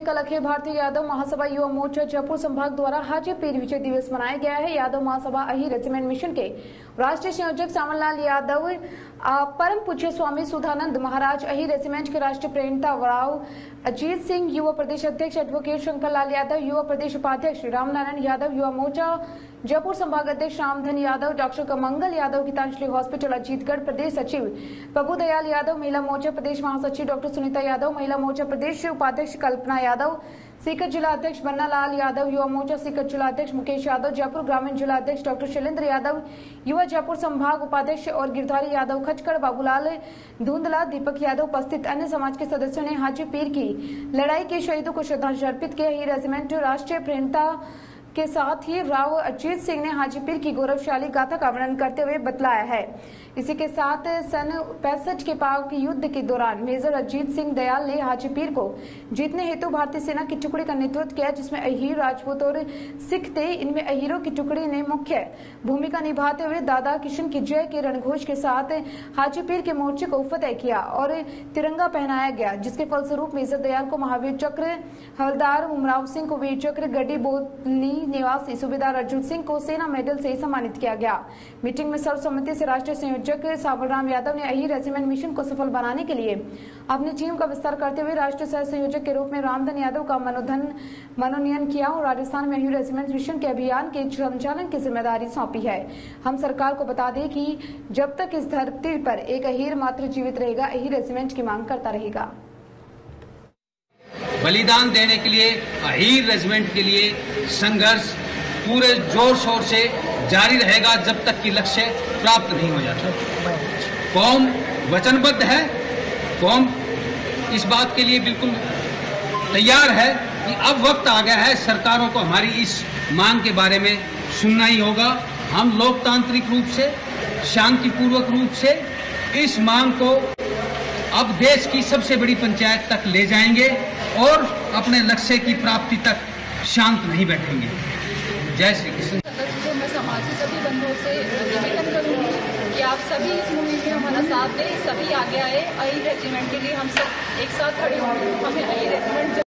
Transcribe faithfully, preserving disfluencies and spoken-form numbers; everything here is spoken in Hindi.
कल अखिल भारतीय यादव महासभा युवा मोर्चा जयपुर संभाग द्वारा हाजीपीर विजय दिवस मनाया गया है। यादव महासभा अही रेजिमेंट मिशन के राष्ट्रीय संयोजक सावनलाल यादव, परम पूज्य स्वामी सुधानंद महाराज, अही रेजिमेंट के राष्ट्रीय प्रेरणा राव अजीत सिंह, युवा प्रदेश अध्यक्ष एडवोकेट शंकर लाल यादव, युवा प्रदेश उपाध्यक्ष रामनारायण यादव, युवा मोर्चा जयपुर संभाग अध्यक्ष रामधन यादव, डॉक्टर मंगल यादव, गीतांजलि हॉस्पिटल अजीतगढ़ प्रदेश सचिव प्रभु दयाल यादव, महिला मोर्चा प्रदेश महासचिव डॉक्टर सुनीता यादव, महिला मोर्चा प्रदेश उपाध्यक्ष कल्पना यादव, सीकर जिला अध्यक्ष बन्ना लाल यादव, युवा मोर्चा सीकर जिला अध्यक्ष मुकेश यादव, जयपुर ग्रामीण जिला अध्यक्ष डॉक्टर शैलेंद्र यादव, युवा जयपुर संभाग उपाध्यक्ष और गिरधारी यादव, खचकर बाबूलाल धुंधला, दीपक यादव उपस्थित अन्य समाज के सदस्यों ने हाजीपीर की लड़ाई के शहीदों को श्रद्धांजलि अर्पित की। ही रेजिमेंट राष्ट्रीय प्रेरणा के साथ ही राव अजीत सिंह ने हाजीपीर की गौरवशाली गाथा का वर्णन करते हुए बतलाया है। इसी के साथ सन पैंसठ के पाक युद्ध के दौरान मेजर अजीत सिंह दयाल ने हाजीपीर को जीतने हेतु भारतीय सेना की टुकड़ी का नेतृत्व किया, जिसमें अहीर, राजपूत और सिख थे। इनमें अहीरों की टुकड़ी ने मुख्य भूमिका निभाते हुए दादा किशन की जय के रणघोष के साथ हाजीपीर के मोर्चे को फतेह किया और तिरंगा पहनाया गया, जिसके फलस्वरूप मेजर दयाल को महावीर चक्र, हवलदार उमराव सिंह को वीर चक्र, गड्डी बोतनी निवासी सूबेदार अर्जुन सिंह को सेना मेडल से सम्मानित किया गया। मीटिंग में सर्वसम्मति से राष्ट्रीय संयोजक सावरराम यादव ने अही रेजिमेंट मिशन को सफल बनाने के लिए अपनी टीम का विस्तार करते हुए राष्ट्रीय सह संयोजक के रूप में रामधन यादव का मनोधन मनोनयन किया और राजस्थान में अही रेजिमेंट मिशन के अभियान के संचालन की जिम्मेदारी सौंपी है। हम सरकार को बता दें कि जब तक इस धरती पर एक अहीर मात्र जीवित रहेगा, अही रेजिमेंट की मांग करता रहेगा। बलिदान देने के लिए अहीर रेजिमेंट के लिए संघर्ष पूरे जोर शोर से जारी रहेगा जब तक कि लक्ष्य प्राप्त नहीं हो जाता। कौम वचनबद्ध है, कौम इस बात के लिए बिल्कुल तैयार है कि अब वक्त आ गया है, सरकारों को हमारी इस मांग के बारे में सुनना ही होगा। हम लोकतांत्रिक रूप से, शांतिपूर्वक रूप से इस मांग को अब देश की सबसे बड़ी पंचायत तक ले जाएंगे और अपने लक्ष्य की प्राप्ति तक शांत नहीं बैठेंगे। जय श्री कृष्ण। मैं समाज के सभी बंधुओं से निवेदन करूंगी कि आप सभी इस मुहिम में हमारा साथ दें, सभी आगे आए। अही रेजिमेंट के लिए हम सब एक साथ खड़े होंगे। हमें अही रेजिमेंट